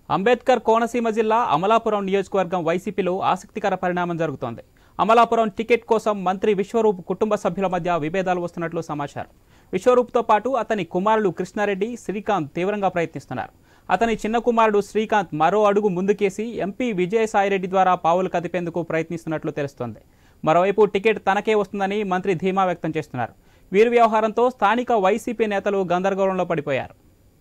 అంబేద్కర్ కోనసీమ జిల్లా అమలాపురం నియోజకవర్గం వైసీపీలో ఆసక్తికర పరిణామం జరుగుతోంది. అమలాపురం టికెట్ కోసం మంత్రి విశ్వరూప్ కుటుంబ సభ్యుల మధ్య విభేదాలు వస్తున్నట్లు సమాచారం. విశ్వరూప్తో పాటు అతని కుమారుడు కృష్ణారెడ్డి, శ్రీకాంత్ తీవ్రంగా ప్రయత్నిస్తున్నారు. అతని చిన్న కుమారుడు శ్రీకాంత్ మరో అడుగు ముందుకేసి ఎంపీ విజయసాయిరెడ్డి ద్వారా పావులు కదిపేందుకు ప్రయత్నిస్తున్నట్లు తెలుస్తోంది. మరోవైపు టికెట్ తనకే వస్తుందని మంత్రి ధీమా వ్యక్తం చేస్తున్నారు. వీరి వ్యవహారంతో స్థానిక వైసీపీ నేతలు గందరగోళంలో పడిపోయారు.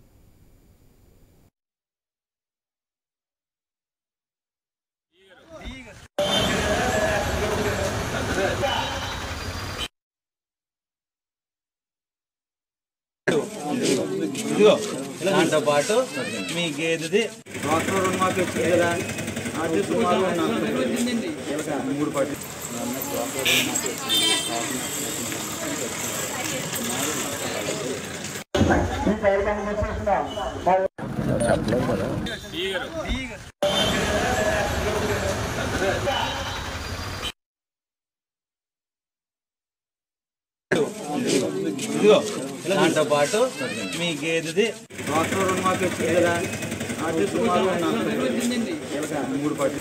దాంతో పాటు మీ గేదెది రుణమాఫీ వచ్చింది కదా, అది సుమారు 3 పార్టీ దాంతో పాటు మీ గేదెది రుణమాఫీ వచ్చింది కదా, అది సుమారు 3 పార్టీ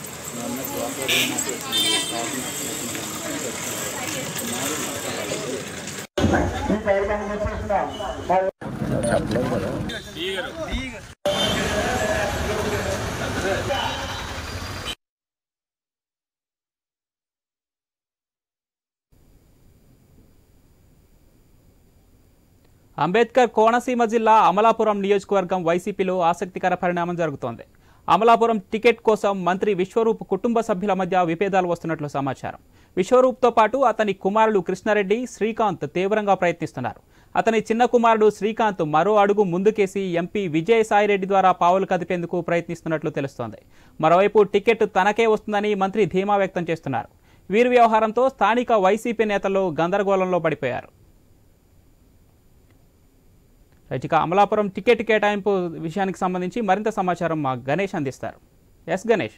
అంబేద్కర్ కోనసీమ జిల్లా అమలాపురం నియోజకవర్గం వైసీపీలో ఆసక్తికర పరిణామం జరుగుతోంది. అమలాపురం టికెట్ కోసం మంత్రి విశ్వరూప్ కుటుంబ సభ్యుల మధ్య విభేదాలు వస్తున్నట్లు సమాచారం. విశ్వరూప్తో పాటు అతని కుమారుడు కృష్ణారెడ్డి, శ్రీకాంత్ తీవ్రంగా ప్రయత్నిస్తున్నారు. అతని చిన్న కుమారుడు శ్రీకాంత్ మరో అడుగు ముందుకేసి ఎంపీ విజయసాయిరెడ్డి ద్వారా పావులు కదిపేందుకు ప్రయత్నిస్తున్నట్లు తెలుస్తోంది. మరోవైపు టికెట్ తనకే వస్తుందని మంత్రి ధీమా వ్యక్తం చేస్తున్నారు. వీరి వ్యవహారంతో స్థానిక వైసీపీ నేతలు గందరగోళంలో పడిపోయారు. ఇక అమలాపురం టికెట్ కేటాయింపు విషయానికి సంబంధించి మరింత సమాచారం మా గణేష్ అందిస్తారు. ఎస్ గణేష్.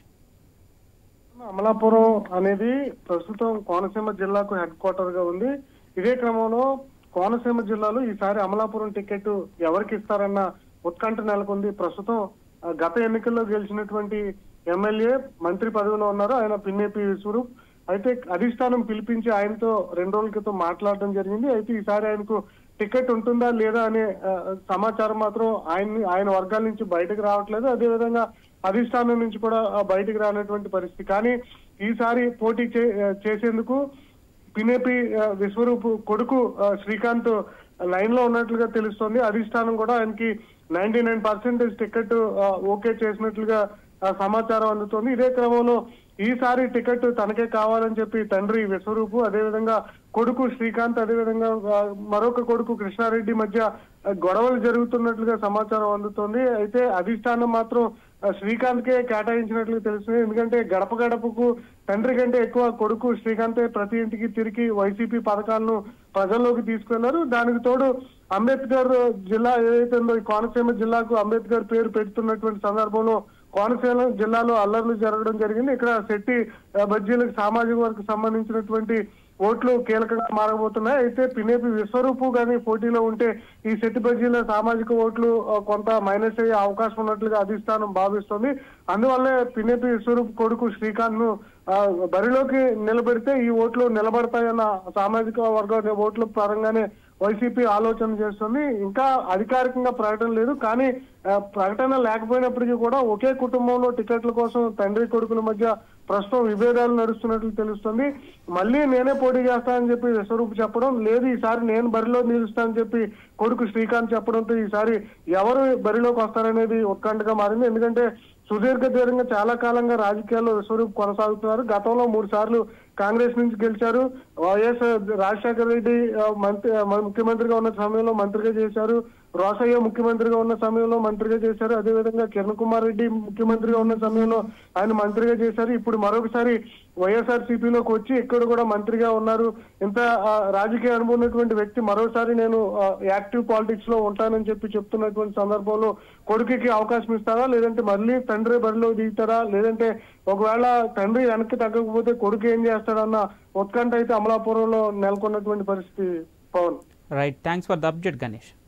అమలాపురం అనేది ప్రస్తుతం కోనసీమ జిల్లాకు హెడ్ క్వార్టర్ గా ఉంది. ఇదే క్రమంలో కోనసీమ జిల్లాలో ఈసారి అమలాపురం టికెట్ ఎవరికి ఇస్తారన్న ఉత్కంఠ నెలకొంది. ప్రస్తుతం గత ఎన్నికల్లో గెలిచినటువంటి ఎమ్మెల్యే మంత్రి పదవిలో ఉన్నారు ఆయన పిన్నెపి విశ్వరూప్. అయితే అధిష్టానం పిలిపించి ఆయనతో 2 రోజుల క్రితం మాట్లాడడం జరిగింది. అయితే ఈసారి ఆయనకు టికెట్ ఉంటుందా లేదా అనే సమాచారం మాత్రం ఆయన వర్గాల నుంచి బయటకు రావట్లేదు. అదేవిధంగా అధిష్టానం నుంచి కూడా బయటకు రానటువంటి పరిస్థితి. కానీ ఈసారి పోటీ చేసేందుకు పిన్నెపి విశ్వరూప్ కొడుకు శ్రీకాంత్ లైన్ లో ఉన్నట్లుగా తెలుస్తోంది. అధిష్టానం కూడా ఆయనకి 99% టికెట్ ఓకే చేసినట్లుగా సమాచారం అందుతోంది. ఇదే క్రమంలో ఈసారి టికెట్ తనకే కావాలని చెప్పి తండ్రి విశ్వరూపు, అదేవిధంగా కొడుకు శ్రీకాంత్, అదేవిధంగా మరొక కొడుకు కృష్ణారెడ్డి మధ్య గొడవలు జరుగుతున్నట్లుగా సమాచారం అందుతోంది. అయితే అధిష్టానం మాత్రం శ్రీకాంత్ కే కేటాయించినట్లు తెలుస్తుంది. ఎందుకంటే గడప గడపకు తండ్రి కంటే ఎక్కువ కొడుకు శ్రీకాంతే ప్రతి ఇంటికి తిరిగి వైసీపీ పథకాలను ప్రజల్లోకి తీసుకెళ్లారు. దానికి తోడు అంబేద్కర్ జిల్లా ఏదైతే ఉందో ఈ కోనసీమ జిల్లాకు అంబేద్కర్ పేరు పెడుతున్నటువంటి సందర్భంలో కోనసీమ జిల్లాలో అల్లర్లు జరగడం జరిగింది. ఇక్కడ శెట్టి బజ్జీలకు సామాజిక వర్గం సంబంధించినటువంటి ఓట్లు కీలకంగా మారబోతున్నాయి. అయితే పిన్నెపి విశ్వరూపు గానీ పోటీలో ఉంటే ఈ శెట్టి బజ్జీల సామాజిక ఓట్లు కొంత మైనస్ అయ్యే అవకాశం ఉన్నట్లుగా అధిష్టానం భావిస్తోంది. అందువల్లే పిన్నెపి విశ్వరూప్ కొడుకు శ్రీకాంత్ ను బరిలోకి నిలబెడితే ఈ ఓట్లు నిలబడతాయన్న సామాజిక వర్గ ఓట్ల పరంగానే వైసీపీ ఆలోచన చేస్తుంది. ఇంకా అధికారికంగా ప్రకటన లేదు. కానీ ప్రకటన లేకపోయినప్పటికీ కూడా ఒకే కుటుంబంలో టికెట్ల కోసం తండ్రి కొడుకుల మధ్య ప్రస్తుతం విభేదాలు నడుస్తున్నట్లు తెలుస్తుంది. మళ్ళీ నేనే పోటీ చేస్తానని చెప్పి విశ్వరూప్ చెప్పడం, లేదు ఈసారి నేను బరిలో నిలుస్తానని చెప్పి కొడుకు శ్రీకాంత్ చెప్పడంతో ఈసారి ఎవరు బరిలోకి వస్తారనేది ఉత్కంఠగా మారింది. ఎందుకంటే సుదీర్ఘంగా చాలా కాలంగా రాజకీయాల్లో విశ్వరూప్ కొనసాగుతున్నారు. గతంలో 3 సార్లు కాంగ్రెస్ నుంచి గెలిచారు. వైఎస్ రాజశేఖర రెడ్డి ముఖ్యమంత్రిగా ఉన్న సమయంలో మంత్రిగా చేశారు. రోసయ్య ముఖ్యమంత్రిగా ఉన్న సమయంలో మంత్రిగా చేశారు. అదేవిధంగా కిరణ్ కుమార్ రెడ్డి ముఖ్యమంత్రిగా ఉన్న సమయంలో ఆయన మంత్రిగా చేశారు. ఇప్పుడు మరొకసారి వైఎస్ఆర్సీపీలోకి వచ్చి ఇక్కడ కూడా మంత్రిగా ఉన్నారు. ఇంత రాజకీయ అనుభవం ఉన్నటువంటి వ్యక్తి మరోసారి నేను యాక్టివ్ పాలిటిక్స్ లో ఉంటానని చెప్పి చెప్తున్నటువంటి సందర్భంలో కొడుకుకి అవకాశం ఇస్తారా, లేదంటే మళ్ళీ తండ్రి బరిలో దిగుతారా, లేదంటే ఒకవేళ తండ్రి వెనక్కి తగ్గకపోతే కొడుకు ఏం చేస్తాడన్న ఉత్కంఠ అయితే అమలాపురంలో నెలకొన్నటువంటి పరిస్థితి. Pavan. Right, thanks for the update Ganesh.